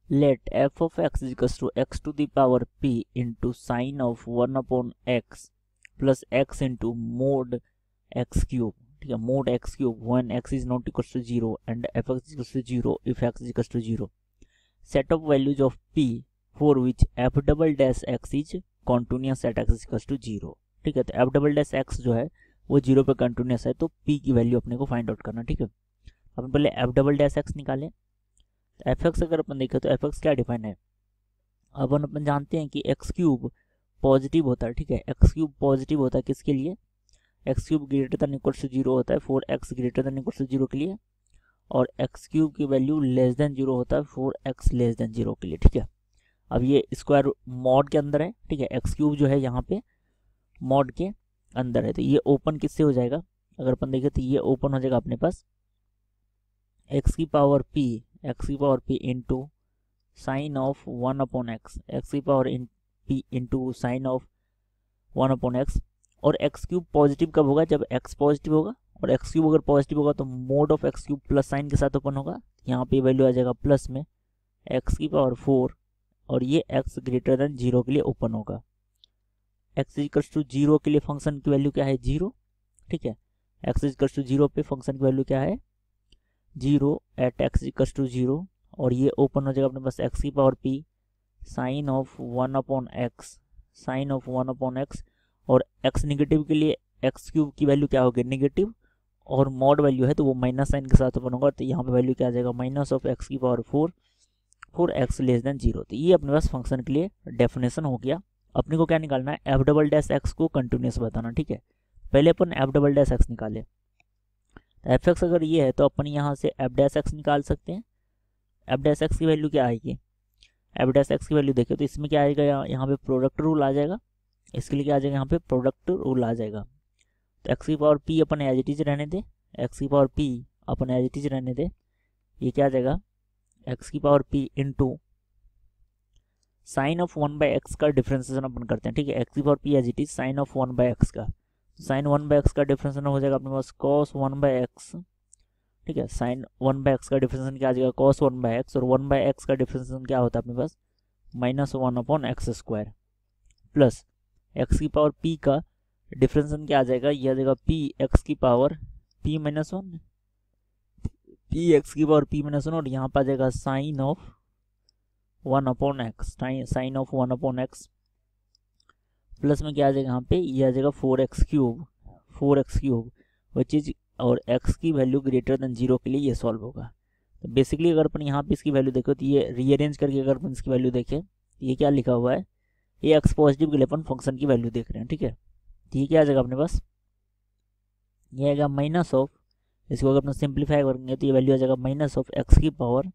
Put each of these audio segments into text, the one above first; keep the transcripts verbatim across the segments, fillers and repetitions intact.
Late f of x equals to x to the power p into sine of one upon x plus x into mod x cube, ठीक है, mod x cube one x is not equals to zero and f x equals to zero if x equals to zero. Set of values of p for which f double dash x is continuous at x equals to zero, ठीक है। तो f double dash x जो है वो zero पे continuous है, तो P की वैल्यू अपने को फाइंड आउट करना, ठीक है। अपन पहले एफ डबल डैश एक्स निकालें। तो एफ एक्स अगर अपन देखें तो एफ एक्स क्या डिफाइन है, अपन अपन जानते हैं कि एक्स क्यूब पॉजिटिव होता है, ठीक है। एक्स क्यूब पॉजिटिव होता है किसके लिए, x cube greater than equal to zero होता है four x greater than equal to zero के लिए, और एक्स क्यूब की वैल्यू लेस देन जीरो होता है four x less than zero के लिए, ठीक है। अब ये स्क्वायर मॉड के अंदर है, ठीक है। एक्स क्यूब जो है यहाँ पे मॉड के अंदर है, तो ये ओपन किससे हो जाएगा, अगर अपन देखें तो ये ओपन हो जाएगा अपने पास एक्स की पावर पी एक्स की power p into sine of one upon x x की power in p into sine of one upon x. और एक्स क्यूब पॉजिटिव कब होगा, जब एक्स पॉजिटिव होगा, और एक्स क्यूब अगर पॉजिटिव होगा तो mod of x cube plus sine के साथ ओपन होगा, यहाँ पे वैल्यू आ जाएगा प्लस में एक्स की पावर फोर, और ये एक्स ग्रेटर देन जीरो के लिए ओपन होगा। एक्स इक्वल्स टू जीरो के लिए फंक्शन की वैल्यू क्या है, जीरो, ठीक है। एक्स इक्वल्स टू जीरो पे फंक्शन की वैल्यू क्या है, zero at x equals to zero, और ये ओपन हो जाएगा अपने पास एक्स की power p sine of one upon x sine of one upon x, और एक्स निगेटिव के लिए एक्स क्यूब की वैल्यू क्या होगी, नेगेटिव, और मॉड वैल्यू है तो वो माइनस साइन के साथ ओपन होगा, तो यहाँ पे वैल्यू क्या आ जाएगा माइनस ऑफ एक्स की power four four x less than zero. तो ये अपने पास फंक्शन के लिए डेफिनेशन हो गया। अपने को क्या निकालना है, एफ डबल डैश एक्स को कंटिन्यूस बताना, ठीक है। पहले अपन एफ डबल डैश एक्स निकाले, एफ एक्स अगर ये है तो अपन यहाँ से एफ डैश एक्स निकाल सकते हैं। एफ डैश एक्स की वैल्यू क्या आएगी, एफ डैश एक्स की वैल्यू देखें तो इसमें क्या आएगा, यहाँ पे प्रोडक्ट रूल आ जाएगा, इसके लिए क्या आ जाएगा, यहाँ पे प्रोडक्ट रूल आ जाएगा। तो एक्स की पावर पी अपन एज इट इज रहने दे, एक्स की पावर पी अपन एज इट इज रहने दे, ये क्या आ जाएगा एक्स की power p into sine of one by x का डिफ्रेंसिएशन अपन करते हैं, ठीक है। एक्स की power p as it is sine of one by x का, साइन वन बाई एक्स का डिफ्रेंसिएशन हो जाएगा अपने पास कॉस वन बाई एक्स, ठीक है। साइन वन बाई एक्स का डिफ्रेंसिएशन क्या आ जाएगा, कॉस वन बाई एक्स, और वन बाई एक्स का डिफ्रेंसिएशन क्या होता है अपने पास minus one upon x square, plus x की पावर पी का डिफ्रेंसिएशन क्या आ जाएगा, यह आ जाएगा पी एक्स की power P minus one p x की पावर पी माइनस वन, और यहाँ पर आ जाएगा sine of one upon x sine of one upon x, plus में क्या आ जाएगा यहाँ पे, ये आ जाएगा four x cube four x cube वो चीज़, और x की वैल्यू ग्रेटर देन जीरो के लिए ये सॉल्व होगा। तो बेसिकली अगर अपन यहाँ पे इसकी वैल्यू देखो तो ये रीअरेंज करके अगर अपन इसकी वैल्यू देखें तो ये क्या लिखा हुआ है, ये एक्स पॉजिटिव के लिए अपन फंक्शन की वैल्यू देख रहे हैं, ठीक है। तो ये क्या आ जाएगा अपने पास, ये आएगा माइनस ऑफ, इसको अगर अपन सिंप्लीफाई करेंगे तो ये वैल्यू आ जाएगा माइनस ऑफ एक्स की पावर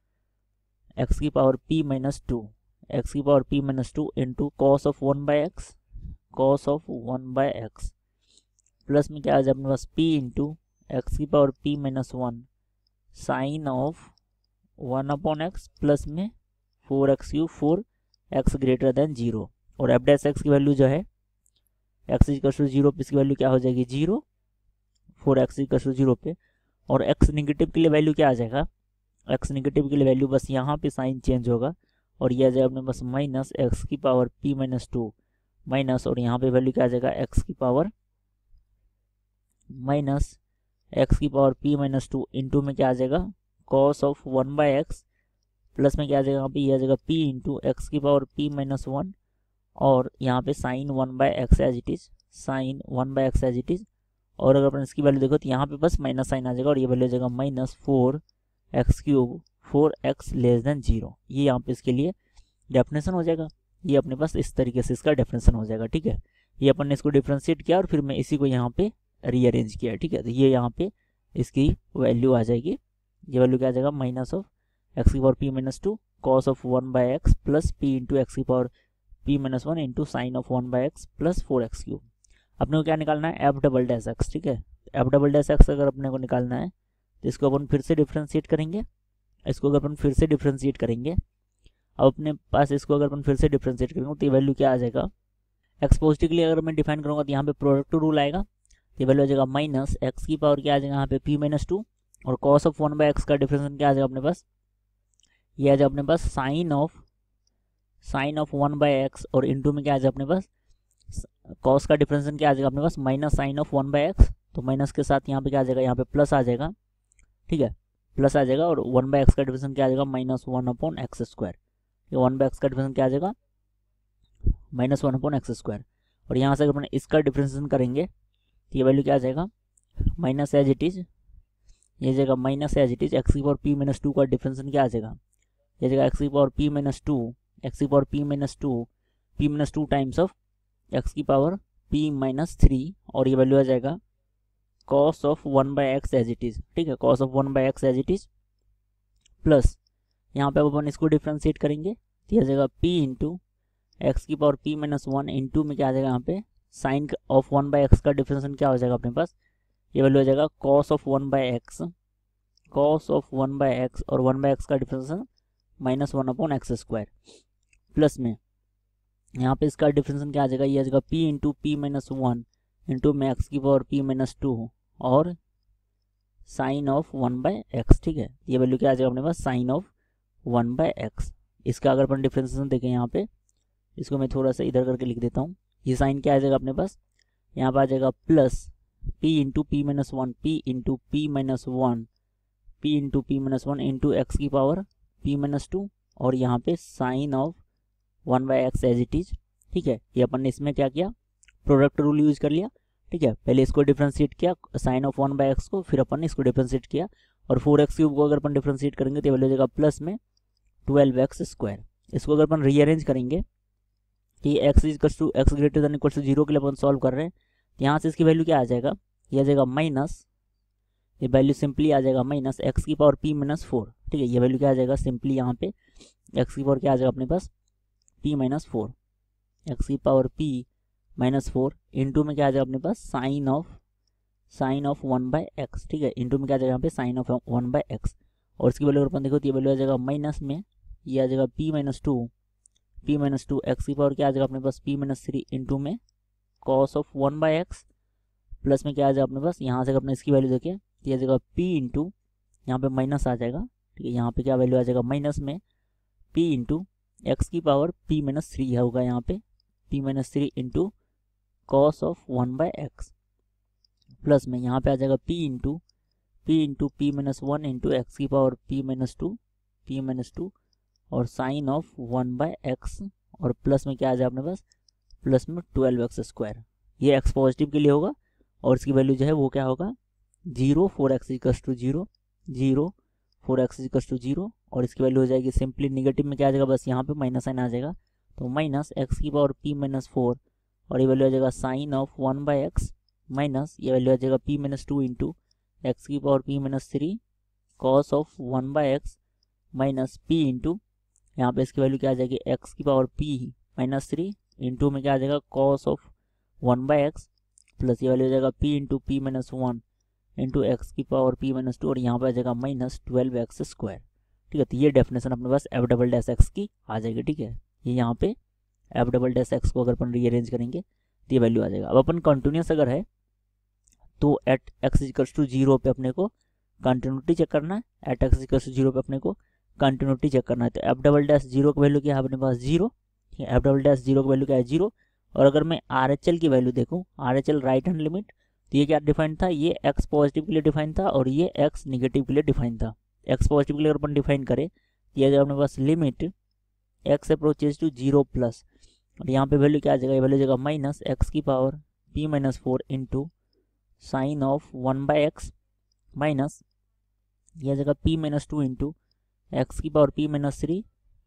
एक्स की power P minus two x की power P minus two into cos of one by x cos of one by x, plus में क्या आ जाए अपने पास p इंटू एक्स की power p minus one sine of one upon x, plus में four x cube four x greater than zero, और f dash x की वैल्यू जो है एक्स इक्वल टू जीरो पे इसकी वैल्यू क्या हो जाएगी zero, four x equal to zero पे, और एक्स निगेटिव के लिए वैल्यू क्या आ जाएगा, एक्स निगेटिव के लिए वैल्यू बस यहाँ पे साइन चेंज होगा, और ये आ जाएगा अपने पास माइनस एक्स की power p minus two minus, और यहाँ पे वैल्यू क्या आ जाएगा एक्स की पावर माइनस एक्स की power p minus two into में क्या आ जाएगा cos of one by x, plus में क्या आ जाएगा यहाँ पे ये आ जाएगा p इंटू एक्स की पावर p माइनस वन, और यहाँ पे sine one by x as it is sine one by x as it is, और अगर अपन इसकी वैल्यू देखो तो यहाँ पे बस माइनस साइन आ जाएगा, और ये वैल्यू आ जाएगा minus four x cube four x less than zero. ये यहाँ पे इसके लिए डेफिनेशन हो जाएगा, ये अपने पास इस तरीके से इसका डेफिनेशन हो जाएगा, ठीक है। ये अपन ने इसको डिफ्रेंशिएट किया और फिर मैं इसी को यहाँ पे रीअरेंज किया, ठीक है। तो ये यहाँ पे इसकी वैल्यू आ जाएगी, ये वैल्यू क्या आ जाएगा माइनस ऑफ एक्स की power P minus two cos of one by x plus p into x की power P minus one into sine of one by x plus four x cube. अपने को क्या निकालना है, एफ डबल डैश एक्स, ठीक है। F double dash x अगर अपने को निकालना है तो इसको अपन फिर से डिफ्रेंशिएट करेंगे, इसको अगर अपन फिर से डिफ्रेंशिएट करेंगे अब अपने पास इसको अगर अपन फिर से डिफ्रेंशिएट करेंगे तो ये वैल्यू क्या आ जाएगा, एक्स पॉजिटिव के लिए अगर मैं डिफाइन करूँगा तो यहाँ पे प्रोडक्ट रूल आएगा, ये वैल्यू आ जाएगा माइनस एक्स की पावर क्या आ जाएगा यहाँ पे p माइनस टू, और cos of one by x का डिफरेंशिएशन क्या आ जाएगा अपने पास, ये आ जाए अपने पास sine of sine of one by x, और इंटू में क्या आ जाए अपने पास कॉस का डिफरेंशिएशन क्या आ जाएगा अपने पास minus sine of one by x, तो माइनस के साथ यहाँ पे क्या आ जाएगा, यहाँ पे प्लस आ जाएगा, ठीक है, प्लस आ जाएगा, और वन बाय एक्स का डिफरेंशिएशन क्या आ जाएगा minus one upon x square, ये वन बाय एक्स का डिफरेंशिएशन क्या आ जाएगा minus one upon x square, और यहाँ से अगर अपन इसका डिफरेंशिएशन करेंगे तो ये वैल्यू क्या आ जाएगा माइनस एज इट इज, ये जाएगा minus as it is x की पावर पी माइनस टू का डिफरेंशिएशन क्या आ जाएगा, ये जाएगा एक्स की power P minus two x की power P minus two p minus two times of x की पावर पी माइनस थ्री, और ये वैल्यू आ जाएगा cos of one by x as it is, ठीक है, cos of one by x as it is, plus यहाँ पे अपन इसको डिफ्रेंशिएट करेंगे तो ये आ जाएगा पी इंटू एक्स की power P minus one into में क्या आ जाएगा यहाँ पे sine of one by x का डिफरेंशिएशन क्या हो जाएगा अपने पास, ये वैल्यू आ जाएगा cos of one by x cos of one by x, और वन बाय एक्स का differentiation minus one upon x square, plus में यहाँ पे इसका डिफरेंशिएशन क्या आ जाएगा, ये आ जाएगा P into P minus one into में एक्स की पावर पी माइनस टू और sine of one by x, ठीक है, ये वैल्यू क्या आ जाएगा अपने पास sine of one by x. इसका अगर अपन डिफरेंशिएशन देखें यहाँ पे, इसको मैं थोड़ा सा इधर करके लिख देता हूँ, ये साइन क्या आ जाएगा अपने पास, यहाँ पे आ जाएगा plus p into P minus one p into P minus one p into P minus one into x की पावर पी माइनस टू, और यहाँ पे sine of one by x as it is, ठीक है, ये अपन ने इसमें क्या किया प्रोडक्ट रूल यूज कर लिया, ठीक है, पहले इसको डिफरेंशिएट किया sine of one by x को, फिर अपन ने इसको डिफरेंशिएट किया, और फोर एक्स क्यूब को अगर अपन डिफरेंशिएट करेंगे तो वैल्यू हो जाएगा प्लस में ट्वेल्व एक्स स्क्वायर। इसको अगर अपन रीअरेंज करेंगे कि x equal to x greater than equal to zero के लिए अपन सॉल्व कर रहे हैं, यहाँ से इसकी वैल्यू क्या आ जाएगा, ये आ जाएगा माइनस, ये वैल्यू सिंपली आ जाएगा माइनस एक्स की पावर पी माइनस फोर, ठीक है, ये वैल्यू क्या आ जाएगा सिंपली यहाँ पे एक्स की पावर क्या आ जाएगा अपने पास पी माइनस फोर एक्स की power P minus four into में क्या आ जाएगा अपने पास sine of sine of one by x, ठीक है, इंटू में क्या आ जाएगा यहाँ पे sine of one by x, और इसकी वैल्यू अगर अपन देखो तो ये वैल्यू आ जाएगा माइनस में ये आ जाएगा P minus two p minus two x की पावर क्या आ जाएगा अपने पास पी माइनस थ्री इंटू में cos of one by x, plus में क्या आ जाएगा अपने पास यहाँ से अपने इसकी वैल्यू देखें तो आ जाएगा पी इंटू यहाँ पे माइनस आ जाएगा, ठीक है, यहाँ पे क्या वैल्यू आ जाएगा माइनस में पी इंटू एक्स की पावर पी माइनस थ्री होगा यहाँ पे p minus three into cos of one by x, plus में यहाँ पे आ जाएगा P into p into P minus one into x की power P minus two p minus two और sine of one by x, और plus में क्या आ जाए अपने पास प्लस में ट्वेल्व एक्स स्क्वायर, ये एक्स पॉजिटिव के लिए होगा, और इसकी वैल्यू जो है वो क्या होगा zero four x equals to zero zero four x equals to zero, और इसकी वैल्यू हो जाएगी सिंपली निगेटिव में क्या आ जाएगा बस यहाँ पे माइनस साइन आ जाएगा, तो माइनस एक्स की पावर पी माइनस फोर, और ये वैल्यू आ जाएगा sine of one by x minus ये वैल्यू आ जाएगा P minus two into x की power P minus three cos of one by x minus P into यहाँ पे इसकी वैल्यू क्या आ जाएगी एक्स की power P minus three into में क्या आ जाएगा cos of one by x, plus ये वैल्यू आ जाएगा P into P minus one into x की पावर पी माइनस टू, और यहाँ पे आ जाएगा माइनस ट्वेल्व एक्स स्क्वायर, ठीक है, तो ये डेफिनेशन अपने पास एफ डबल डैश एक्स की आ जाएगी, ठीक है, ये यहाँ पे एफ डबल डैश एक्स को अगर अपन रीअरेंज करेंगे तो ये वैल्यू आ जाएगा। अब अपन कंटिन्यूस अगर है तो at x equals to zero पे अपने को कंटिन्यूटी चेक करना है, at x equals to zero पे अपने को कंटिन्यूटी चेक करना है, तो एफ डबल डैश जीरो की वैल्यू क्या है अपने पास zero, f double dash zero की वैल्यू क्या है जीरो, और अगर मैं आर एच एल की वैल्यू देखूँ R H L right hand limit, तो ये क्या डिफाइन था, ये एक्स पॉजिटिव के लिए डिफाइन था और ये एक्स निगेटिव के लिए डिफाइन था। एक्स पॉजिटिव के लिए अगर अपन डिफाइन करें तो ये अपने पास limit x approaches to zero plus, और यहाँ पे वैल्यू क्या आ जाएगा, ये वैल्यू आ जाएगा माइनस एक्स की power P minus four into sine of one by x minus ये आ जाएगा P minus two into x की power P minus three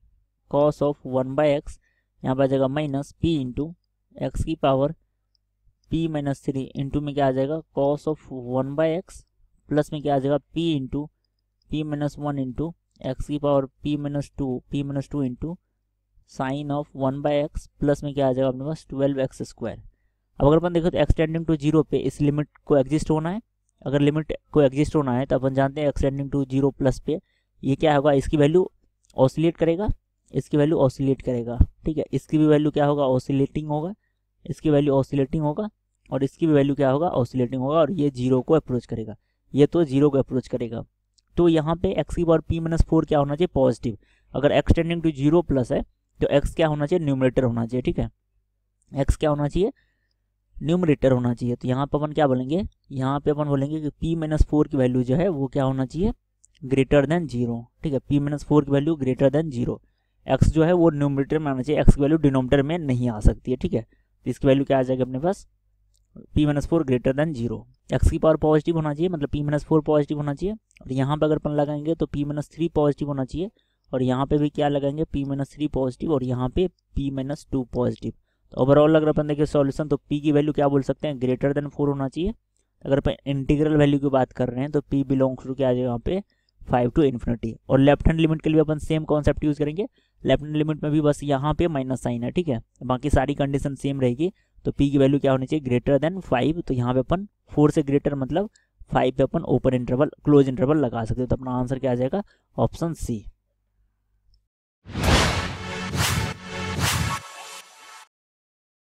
cos of one by X, यहाँ पे आ जाएगा माइनस पी इंटू एक्स की power P minus three into में क्या आ जाएगा cos of one by x, plus में क्या आ जाएगा P into P minus one into x की power P minus two p minus two into sine of one by x, plus में क्या आ जाएगा अपने पास ट्वेल्व एक्स स्क्वायर। अब अगर अपन देखो तो एक्सटेंडिंग टू जीरो पे इस लिमिट को एग्जिस्ट होना है, अगर लिमिट को एग्जिस्ट होना है तो अपन जानते हैं एक्सटेंडिंग टू जीरो प्लस पे ये क्या होगा, इसकी वैल्यू ऑसिलेट करेगा, इसकी वैल्यू ऑसिलेट करेगा, ठीक है, इसकी भी वैल्यू क्या होगा ऑसिलेटिंग होगा, इसकी वैल्यू ऑसिलेटिंग होगा, और इसकी भी वैल्यू क्या होगा ऑसिलेटिंग होगा, और ये जीरो को अप्रोच करेगा, ये तो जीरो को अप्रोच करेगा। तो यहाँ पे एक्स की पावर पी माइनस फोर क्या होना चाहिए पॉजिटिव। अगर x tending to zero plus है तो एक्स क्या होना चाहिए, न्यूमरेटर होना चाहिए, ठीक है, एक्स क्या होना चाहिए, न्यूमरेटर होना चाहिए। तो यहाँ पर अपन क्या बोलेंगे, यहाँ पे अपन बोलेंगे कि पी माइनस फोर की वैल्यू जो है वो क्या होना चाहिए, ग्रेटर देन जीरो, ठीक है, पी माइनस फोर की value greater than zero. X जो है वो न्यूमरेटर में आना चाहिए, एक्स की वैल्यू डिनोमिनेटर में नहीं आ सकती है, ठीक है। तो इसकी वैल्यू क्या आ जाएगी अपने पास, p minus four greater than zero. X की पावर पॉजिटिव होना चाहिए, मतलब पी माइनस फोर पॉजिटिव होना चाहिए। और यहाँ पे अगर अपन लगाएंगे तो पी माइनस थ्री पॉजिटिव होना चाहिए, और यहाँ पे भी क्या लगाएंगे, पी माइनस थ्री पॉजिटिव, और यहाँ पे पी माइनस टू पॉजिटिव। तो ओवरऑल अगर अपन देखिए सॉल्यूशन, तो पी की वैल्यू क्या बोल सकते हैं, ग्रेटर देन फोर होना चाहिए। अगर अपन इंटीग्रल वैल्यू की बात कर रहे हैं तो पी बिलोंग्स टू क्या आ जाएगा यहाँ पे, फाइव टू इन्फिनिटी। और लेफ्ट हैंड लिमिट के लिए अपन सेम कॉन्सेप्ट यूज करेंगे, लेफ्ट हैंड लिमिट में भी बस यहाँ पे माइनस साइन है, ठीक है, बाकी सारी कंडीशन सेम रहेगी। तो पी की वैल्यू क्या होनी चाहिए, ग्रेटर देन फाइव। तो यहाँ पे अपन फोर से ग्रेटर मतलब फाइव पे अपन ओपन इंटरवल क्लोज इंटरवल लगा सकते हो। तो अपना आंसर क्या आ जाएगा, ऑप्शन सी।